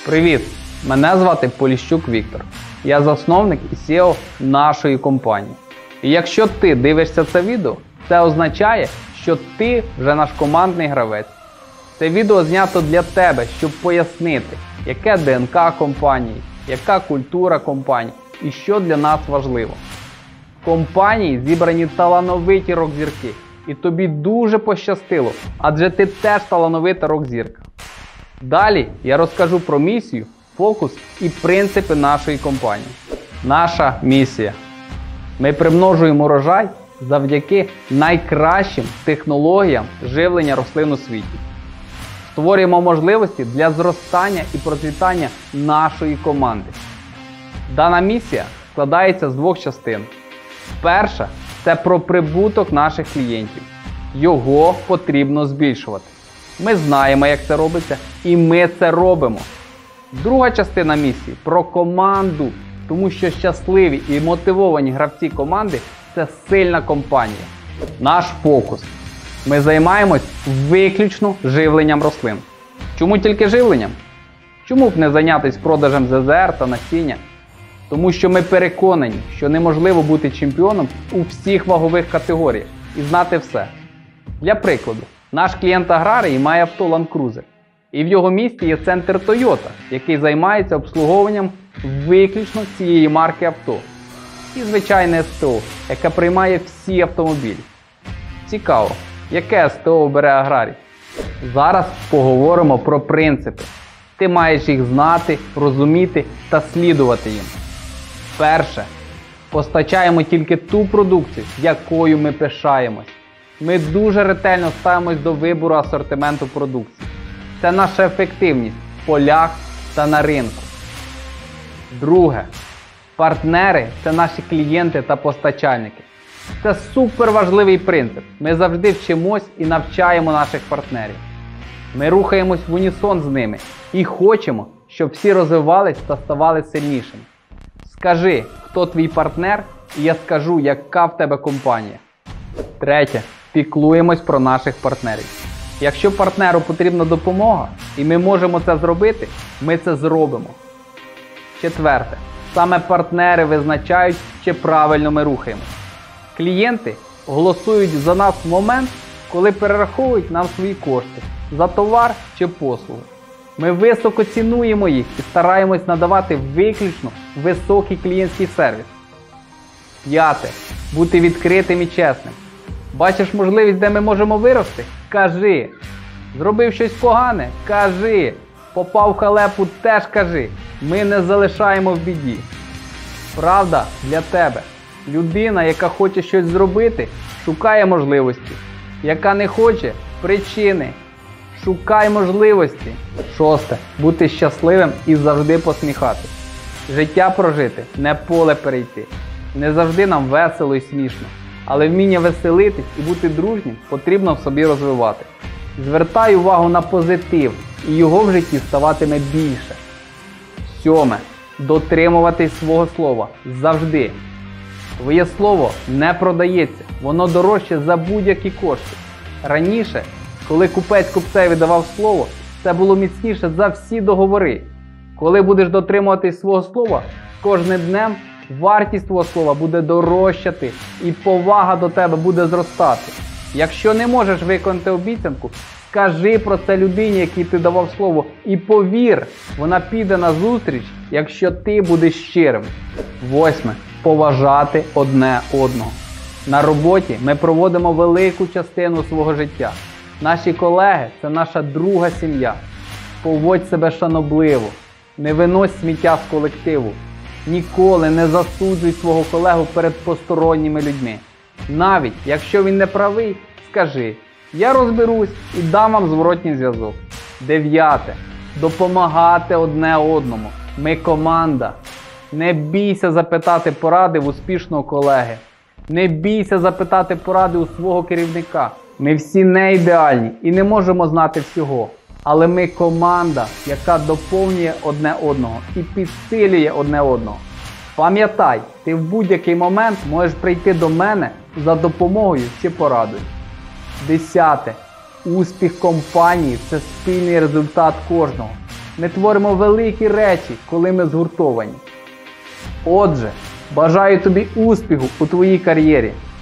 Привіт! Мене звати Поліщук Віктор. Я засновник і CEO нашої компанії. І якщо ти дивишся це відео, це означає, що ти вже наш командний гравець. Це відео знято для тебе, щоб пояснити, яке ДНК компанії, яка культура компанії і що для нас важливо. В компанії зібрані талановиті рок-зірки. І тобі дуже пощастило, адже ти теж талановита рок-зірка. Далі я розкажу про місію, фокус і принципи нашої компанії. Наша місія. Ми примножуємо урожай завдяки найкращим технологіям живлення рослин у світі. Створюємо можливості для зростання і процвітання нашої команди. Дана місія складається з двох частин. Перша – це про прибуток наших клієнтів. Його потрібно збільшувати. Ми знаємо, як це робиться, і ми це робимо. Друга частина місії – про команду, тому що щасливі і мотивовані гравці команди – це сильна компанія. Наш фокус. Ми займаємось виключно живленням рослин. Чому тільки живленням? Чому б не зайнятися продажем ЗЗР та насіння? Тому що ми переконані, що неможливо бути чемпіоном у всіх вагових категоріях і знати все. Для прикладу, наш клієнт аграрій має авто Land Cruiser. І в його місті є центр Toyota, який займається обслуговуванням виключно цієї марки авто. І звичайне СТО, яке приймає всі автомобілі. Цікаво, яке СТО бере аграрій? Зараз поговоримо про принципи. Ти маєш їх знати, розуміти та слідувати їм. Перше. Постачаємо тільки ту продукцію, якою ми пишаємось. Ми дуже ретельно ставимось до вибору асортименту продукції. Це наша ефективність в полях та на ринку. Друге. Партнери – це наші клієнти та постачальники. Це суперважливий принцип. Ми завжди вчимось і навчаємо наших партнерів. Ми рухаємось в унісон з ними і хочемо, щоб всі розвивались та ставали сильнішими. Скажи, хто твій партнер, і я скажу, яка в тебе компанія. Третє. Піклуємось про наших партнерів. Якщо партнеру потрібна допомога, і ми можемо це зробити, ми це зробимо. Четверте. Саме партнери визначають, чи правильно ми рухаємось. Клієнти голосують за нас в момент, коли перераховують нам свої кошти за товар чи послугу. Ми високо цінуємо їх і стараємось надавати виключно високий клієнтський сервіс. П'яте. Бути відкритим і чесним. Бачиш можливість, де ми можемо вирости? Кажи. Зробив щось погане? Кажи. Попав в халепу? Теж кажи. Ми не залишаємо в біді. Правда для тебе. Людина, яка хоче щось зробити, шукає можливості. Яка не хоче – причини. Шукай можливості. Шосте. Бути щасливим і завжди посміхатись. Життя прожити – не поле перейти. Не завжди нам весело і смішно. Але вміння веселитись і бути дружнім потрібно в собі розвивати. Звертай увагу на позитив, і його в житті ставатиме більше. Сьоме. Дотримуватись свого слова. Завжди. Твоє слово не продається, воно дорожче за будь-які кошти. Раніше, коли купець купцеві давав слово, це було міцніше за всі договори. Коли будеш дотримуватись свого слова, з кожним днем вартість твого слова буде дорожчати і повага до тебе буде зростати. Якщо не можеш виконати обіцянку, скажи про це людині, якій ти давав слово, і повір, вона піде на зустріч, якщо ти будеш щирим. Восьме. Поважати одне одного. На роботі ми проводимо велику частину свого життя. Наші колеги – це наша друга сім'я. Поводь себе шанобливо. Не винось сміття з колективу. Ніколи не засуджуй свого колегу перед посторонніми людьми. Навіть якщо він не правий, скажи: я розберусь і дам вам зворотній зв'язок. Дев'яте. Допомагати одне одному. Ми команда. Не бійся запитати поради в успішного колеги. Не бійся запитати поради у свого керівника. Ми всі не ідеальні і не можемо знати всього. Але ми команда, яка доповнює одне одного і підсилює одне одного. Пам'ятай, ти в будь-який момент можеш прийти до мене за допомогою чи порадою. 10. Успіх компанії – це спільний результат кожного. Ми творимо великі речі, коли ми згуртовані. Отже, бажаю тобі успіху у твоїй кар'єрі.